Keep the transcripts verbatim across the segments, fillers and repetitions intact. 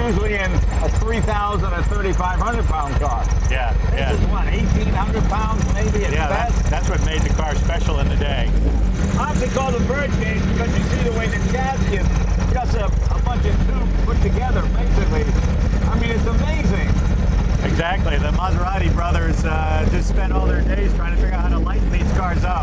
usually in a three thousand or thirty-five hundred pound car. Yeah, this yeah. is what, eighteen hundred pounds maybe at yeah, best? That's, that's what made the car special in the day. I have to call the birdcage because you see the way the chassis is just a, a bunch of tubes put together, basically. I mean, it's amazing. Exactly. The Maserati brothers uh, just spent all their days trying to figure out how to lighten these cars up.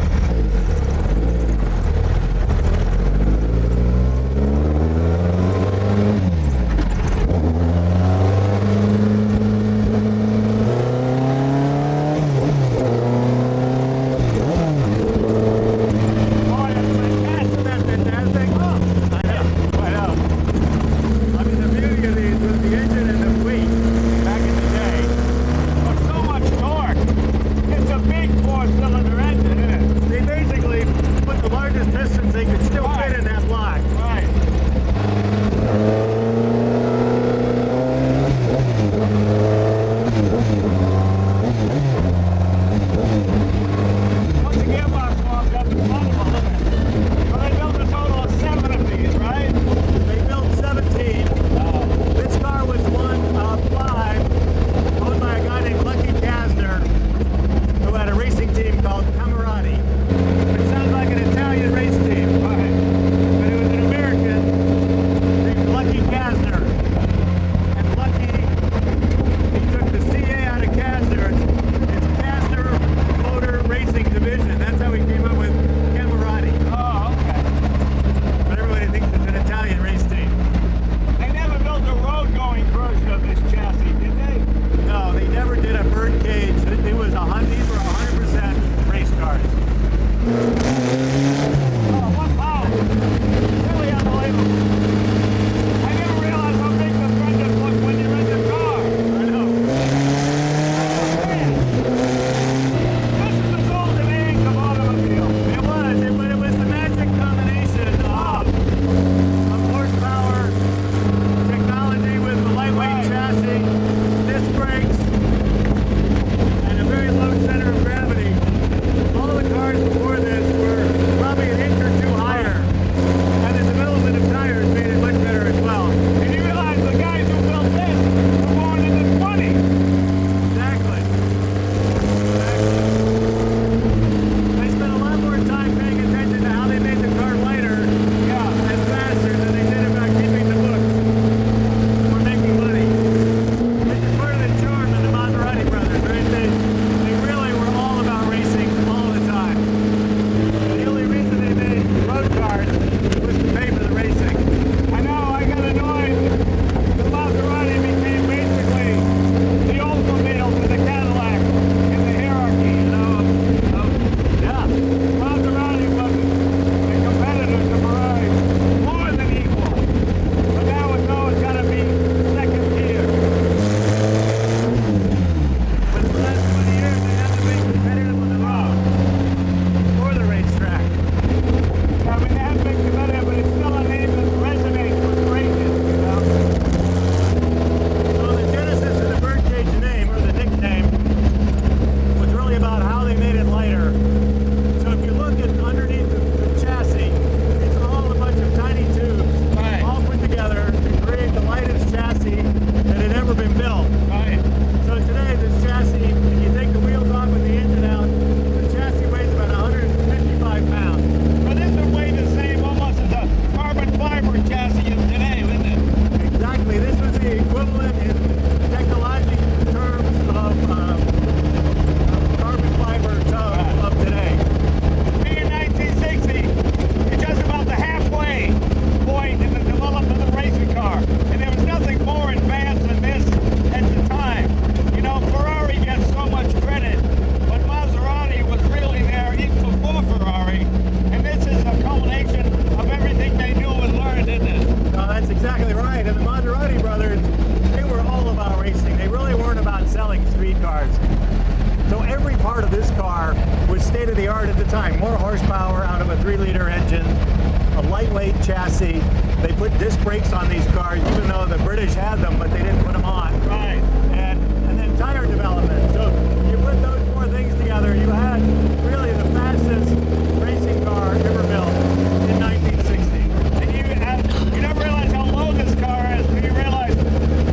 state-of-the-art at the time. More horsepower out of a three liter engine, a lightweight chassis. They put disc brakes on these cars, even though the British had them, but they didn't put them on. Right. And, and then tire development. So you put those four things together, you had really the fastest racing car ever built in nineteen sixty. And you, uh, you never realize how low this car is when you realize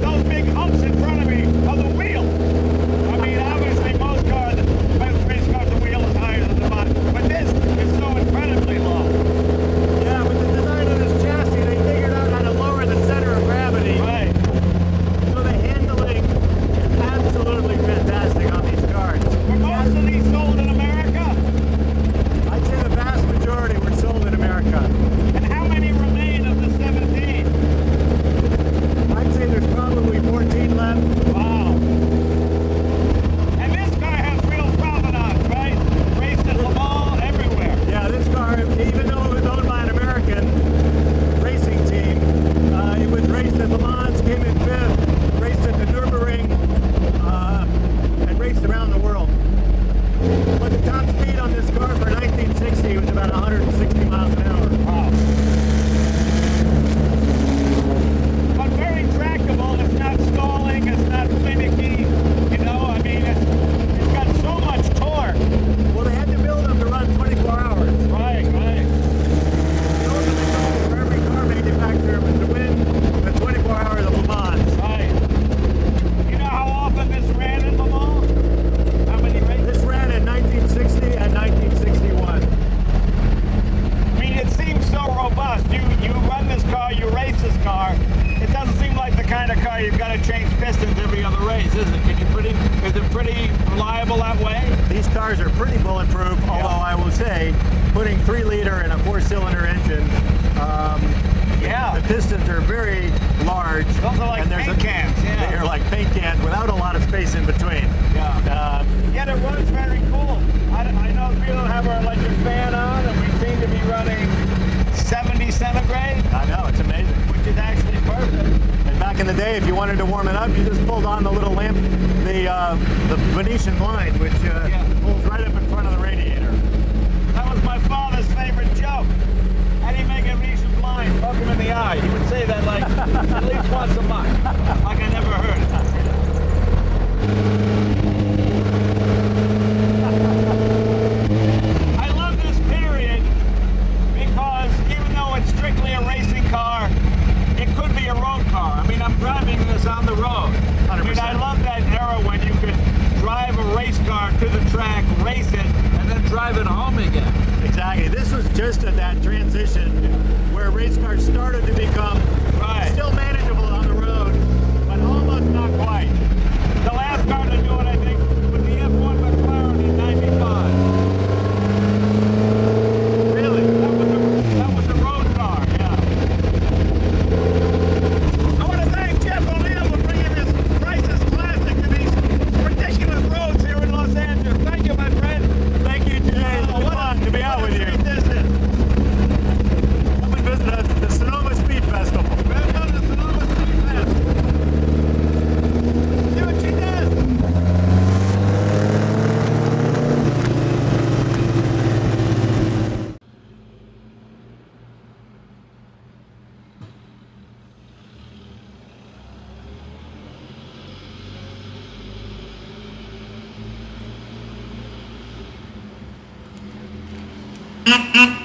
car, you race this car, it doesn't seem like the kind of car you've got to change pistons every other race, is it? Can you pretty, is it pretty reliable that way? These cars are pretty bulletproof, Yeah. although I will say, putting three liter in a four-cylinder engine, um, Yeah. the pistons are very large. Those are like and there's paint a, cans, yeah. They're like paint cans without a lot of space in between. Yeah. Uh, Yet it runs very cool. I, I know we don't have our electric fan on, and we seem to be running seventy centigrade, I know, it's amazing. which is actually perfect. And back in the day, if you wanted to warm it up, you just pulled on the little lamp, the uh, the Venetian blind, which uh, Yeah. pulls right up in front of the radiator. That was my father's favorite joke. How do you make a Venetian blind? Poke him in the eye. He would say that like at least once a month. Like I never heard it. I love this period because even though it's strictly a racing car, it could be a road car. I mean, I'm driving this on the road. one hundred I mean, I percent. love that era when you could drive a race car to the track, race it, and then drive it home again. Exactly. This was just at that transition where race cars started to become Right. still manageable on the road, but almost not quite. The last car to do it, I think, was the F one McLaren in ninety-five. Really? That was a, that was a road car, yeah. I want to thank Jeff O'Neill for bringing this Price's Classic to these ridiculous roads here in Los Angeles. Thank you, my friend. Thank you, Jay. It's Oh, been what fun a- to be out what with a you. treat this is. Come and visit us at the Sonoma Speed Festival. We're going to Sonoma Speed Fest. See what she does. Mm-mm.